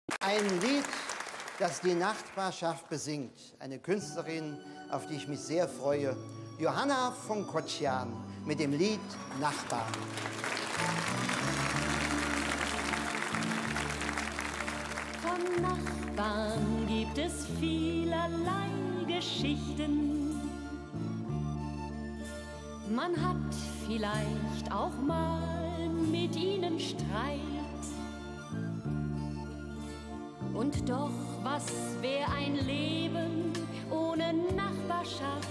Ein Lied, das die Nachbarschaft besingt. Eine Künstlerin, auf die ich mich sehr freue. Johanna von Kocjan mit dem Lied Nachbarn. Von Nachbarn gibt es vielerlei Geschichten. Man hat vielleicht auch mal mit ihnen Streit. Und doch, was wär ein Leben ohne Nachbarschaft?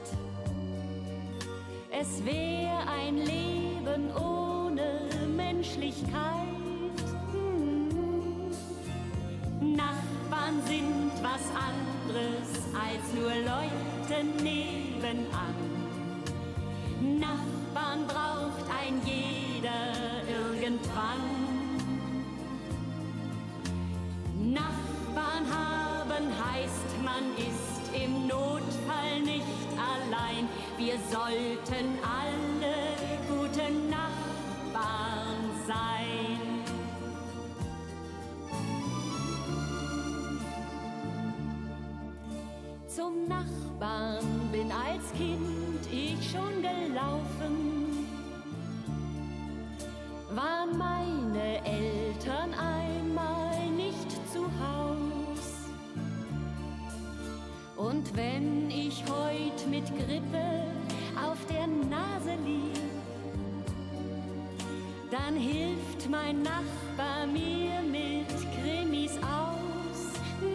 Es wär ein Leben ohne Menschlichkeit. Nachbarn sind was anderes als nur Leute nebenan. Nachbarn braucht ein jeder irgendwann. Nachbarn haben heißt, man ist im Notfall nicht allein. Wir sollten alle gute Nachbarn sein. Zum Nachbarn bin als Kind ich schon gelaufen. Waren meine Eltern einmal nicht zu Haus. Und wenn ich heut mit Grippe auf der Nase lieg, dann hilft mein Nachbar mir mit Krimis aus.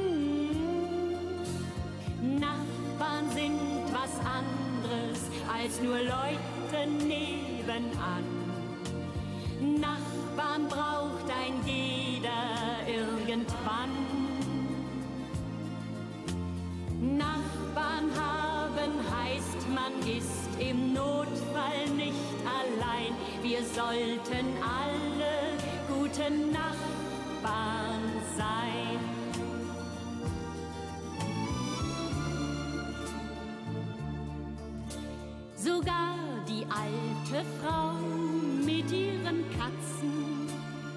Nachbarn sind was anderes als nur Leute nebenan. Nachbarn braucht ein jeder irgendwann. Nachbarn haben heißt, man ist im Notfall nicht allein. Wir sollten alle gute Nachbarn sein. Sogar die alte Frau mit ihren Katzen,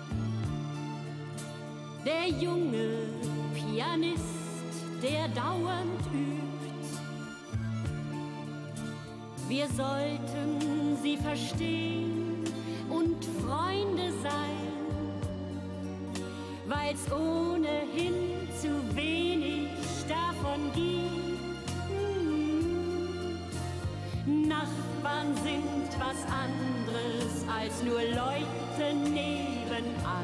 der junge Pianist, der dauernd übt. Wir sollten sie verstehen und Freunde sein, weil's ohnehin zu wenig davon gibt. Nachbarn sind was anderes als nur Leute nebenan.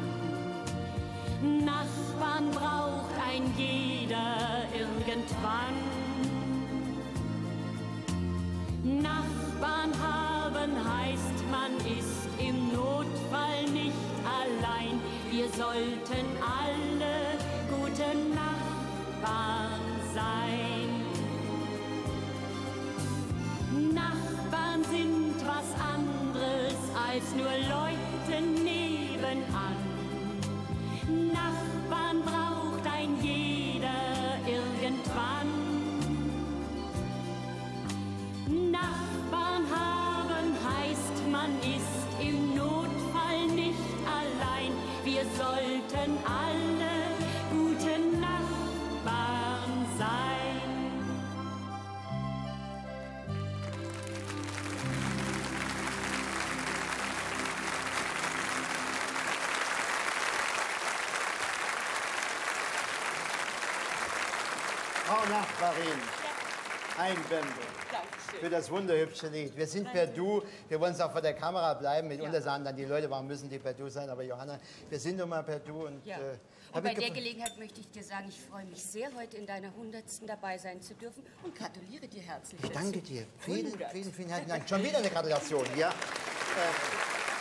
Nachbarn braucht ein jeder irgendwann. Nachbarn haben heißt, man ist im Notfall nicht allein. Wir sollten alle gute Nachbarn sein. Nachbarn sind was anderes als nur Leute nebenan. Nachbarn braucht ein jeder irgendwann. Nachbarn haben heißt, man ist im Notfall nicht allein. Wir sollten alle gute Nachbarn sein. Frau Nachbarin, Einwände für das wunderhübsche Lied. Wir sind per Du, wir wollen es auch vor der Kamera bleiben. Mitunter sagen dann die Leute, warum müssen die per Du sein? Aber Johanna, wir sind nun mal per Du. Und, und bei der Gelegenheit möchte ich dir sagen, ich freue mich sehr, heute in deiner 100. dabei sein zu dürfen und gratuliere dir herzlich. Ich danke dir. Vielen, vielen, vielen herzlichen Dank. Schon wieder eine Gratulation, ja.